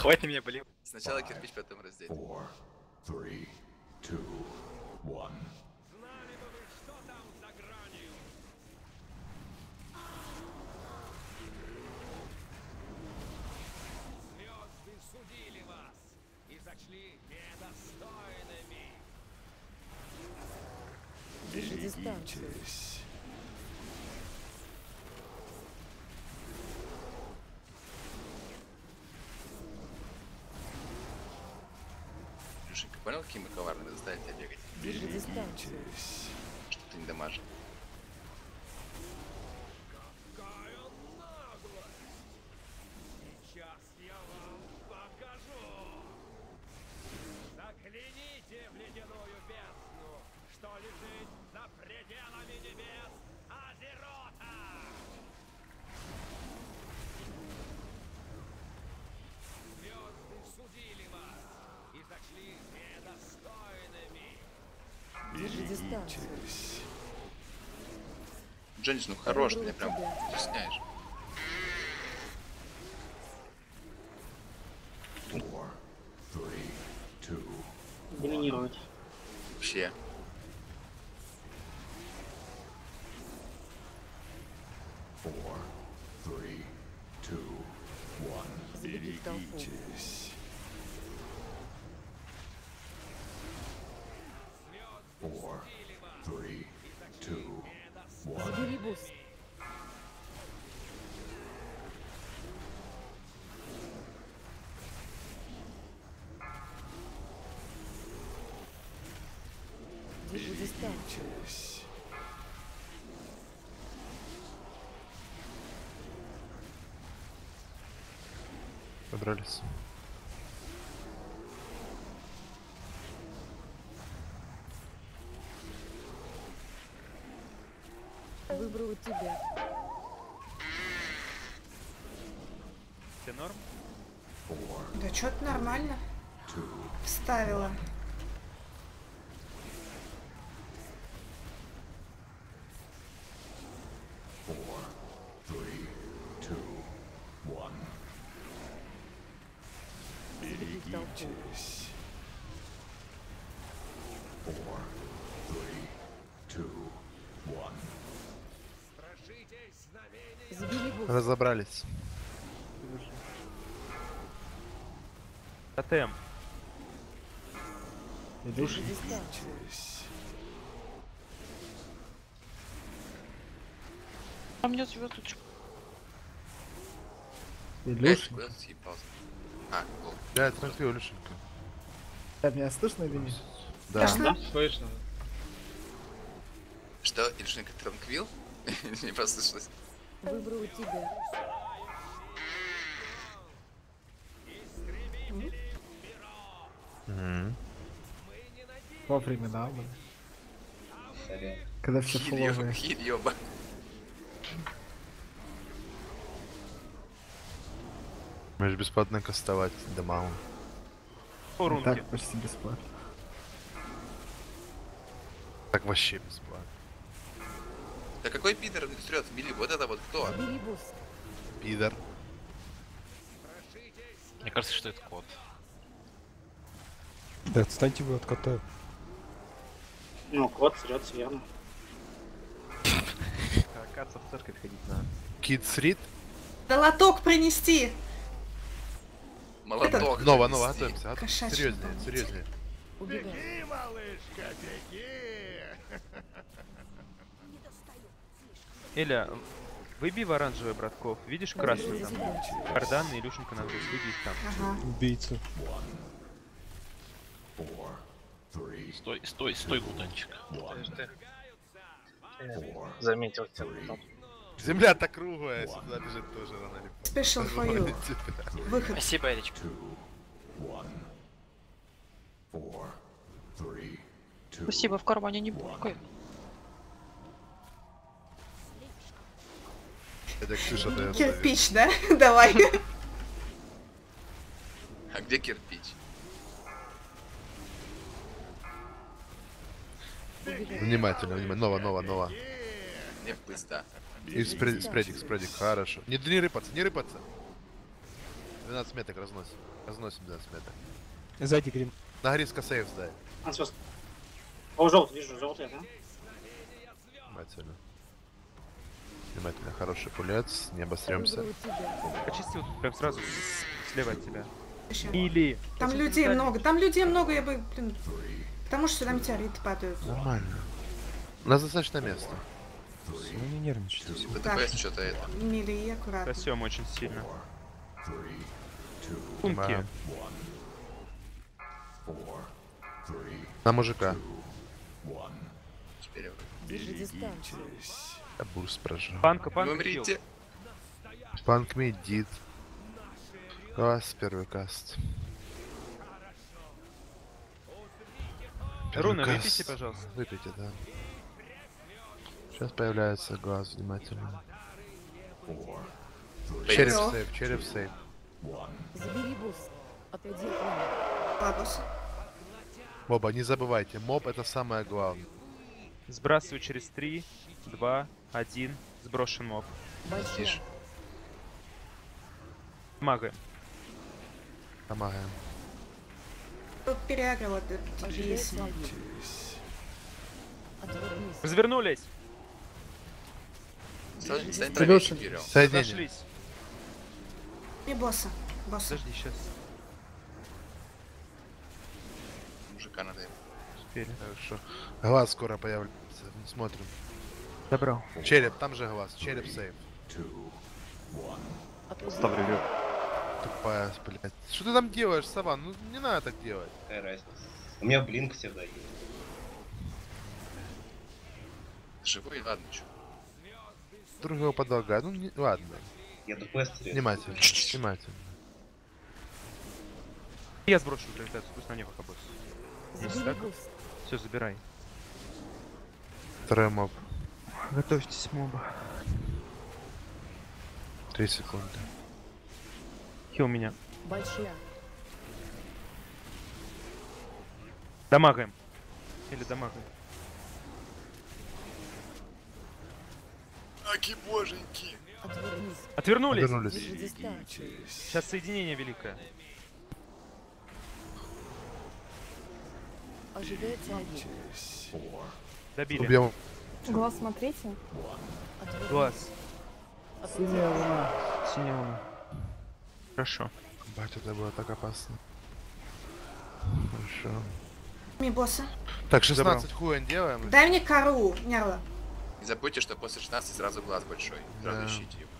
Хватит на меня болел. Сначала кирпич, потом раздеть. 4, 3, 2, 1. Знали бы вы, что там за гранью. Звезды судили вас и сочли недостойными. Берегитесь. Люшенька, понял, какие мы коварные? Заставить тебя бегать. Берегитесь. Что ты не дамажишь. Какая наглость! Сейчас я вам покажу. Загляните в ледяную бездну, что лежит за пределами небес Азерота! Звезды судили вас и сочли недостойными. Берегитесь. Джонис, ну хорош, ты меня прям стесняешь. 4, 3, 2, Доминировать. Вообще. 4, 3, 2, 1. Берегитесь. 4, 3, 2, 1. Забери бус. Держи дистанцию. Берегитесь. Подрались. Выбрал тебя. Ты норм? 4, Да что-то нормально. 2, Вставила. four, three, two, one. Берегитесь. 4, 3, 2, 1. Страшитесь знамения. Забери бус. Разобрались. Тотем. Держи дистанцию. Берегитесь. А мне звездочку. Блядь, куда ты съебался? А, гол. Я транквил, Люшенька. Меня слышно или нет? Да. Слышно? Слышно. Что, Ильшенька, транквил? Не послышалось. Выбрал тебя. Мгм. Вовремя, да, блин? Когда все фуловые. Хиль, ёба. Можешь бесплатно кастовать Демаун. И Рунки. так почти бесплатно. Так вообще бесплатно. Да какой пидор стрёт в мили? Вот это вот кто? Забери бус. Пидор. Мне кажется, что это кот. Да отстаньте вы от кота. Ну, кот срется явно. Оказывается, в церковь ходить надо. Кит Срит. Да лоток принести. Молоток. Нова, принести. готовимся. Кошачий Серьезнее, молоток. серьезнее. Убегай. малышка, беги! Эля, выбей в оранжевый братков. Видишь красный Забери там? тебя. Кардан и Илюшенька надо выбей их там. Ага. Убийца. 4, 3, Стой, гутанчик. 1. Заметил тебя. Земля-то круглая, сюда бежит тоже рано или поздно. Special for you. Выход. Спасибо, Эричка. 2, 1. 4, 3, 2. Спасибо, в кармане не булькает. Это Ксюша дает совет. Кирпич, да? Давай. А где кирпич? Внимательно, внимательно. Нова. Не пизда. И спредик. Хорошо. Не рыпаться, не рыпаться. 12 меток разносим. Разносим 12 меток. Сзади грин. На Гриска сейф сдай. Ансос. О, желтый, вижу, желтый, да? Внимательно. Внимательно, хороший пулец, не обостремся. Выберу тебя. Почисти вот прям сразу слева от тебя. Ещё. Или... Там Почисти людей сзади. много, там людей много, я бы, блин... Потому что там метеориты падают. Нормально. У нас достаточно места. Ну не нервничайте. Так. ДПС что-то это. Мили, аккуратно. Растем очень сильно. 3, 2, Пунки. 4, 3, На мужика. 1. Теперь Держи дистанцию. Я бурс прожал. Панка, вы панка, умрите. Панк медит. Каст, первый каст. Первый Руна, каст. выпейте, пожалуйста. Выпейте, да. Сейчас появляется глаз, внимательно. 4, 3, Череп Всё. сейв, череп сейв. 1. Забери бус. Отойди от меня. Ладос. Боба, не забывайте, моб это самое главное. Сбрасываю через 3, 2, 1. Сброшен моб. Большая. Тише. Мага. Помогаем. Тут переагрила Ожидает DPS. свои. Отвернись. Развернулись. Стань Придётся. правее, Кирилл. Соединение. Зашлись. И босса. Босса. Подожди, сейчас. Мужика надо. Успели. Хорошо. Глаз скоро появится. Смотрим. Добрал. Череп, там же глаз. Череп сейв. 2, 1. Отойди. Тупая, блядь. Что ты там делаешь, Саван? Ну не надо так делать. Какая разница? У меня блинк всегда есть. Живой, ладно, чё. Другого подолгая. Ну не... ладно. Я ДПС теряю. Внимательно. Внимательно. Я сброшу гравитацию, пусть на него побольше. Забери так? бус. Все, забирай. Второй моб. Готовьтесь, моба. 3 секунды. Хил меня. Большая. Дамагаем. Или дамагаем. Аки боженьки. Отвернись. Отвернулись. Вернулись. Держи дистанцию. Сейчас соединение великое. Ожидает свои. 4, Добили. Убьем. Глаз смотрите. Отвернись. Глаз. Синяя луна. Синяя луна. Хорошо. Бать, это было так опасно. Хорошо. Ми босса. Так, 16 хуен делаем. Дай мне кору, Нерла. Не забудьте, что после 16 сразу глаз большой. Сразу Да. ищите его.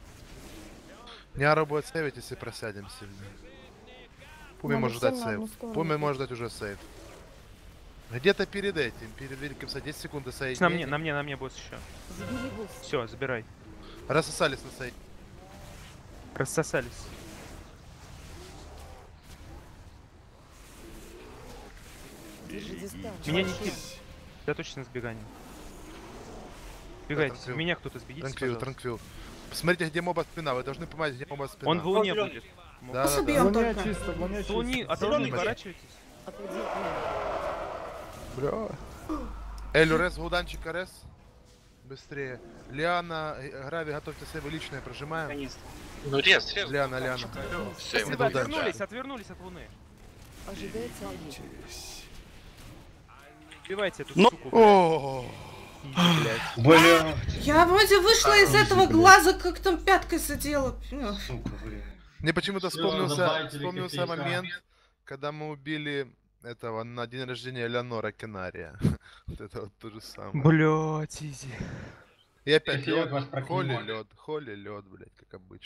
Няра будет сейвить, если просядем сильно. Пуми может дать сейв. Пуми может дать уже сейв. Где-то перед этим, перед великим 10 секунд до соединения. На мне босс еще. Забери бус. Все, забирай. Рассосались на соединение. Рассосались. Держи дистанцию. Меня не Большая. кид. Я точно сбегание. Сбегайте. Транквил. В меня кто-то сбегите, Транквил, пожалуйста. транквил. Посмотрите, где моба спина. Вы должны понимать, где моба спина. Он в луне будет. Да, Босса да, да. бьем Луня только. чисто, луня С луни, чисто. от луны поворачивайтесь. Отойди от меня. Бля. Элю, рез, гуданчик, рез. Быстрее. Лиана, Грави, готовьте сейвы личные, прожимаем. Ну рез. Лиана, Лиана. Все, Если ему вы удачи. отвернулись от луны. Ожидает свои. Убивайте эту Ну, суку, блядь. о, Иди, блядь. Бля. Я вроде вышла из этого глаза, как там пяткой задела. Ну, Сука, бля. Мне почему-то Всё, вспомнился забайтили копейка. момент, когда мы убили этого на день рождения Леонора Кенария. Вот это вот то же самое. Блядь, изи. И опять Кофеёк лед, ваш холли проклинал. лед, блядь, как обычно.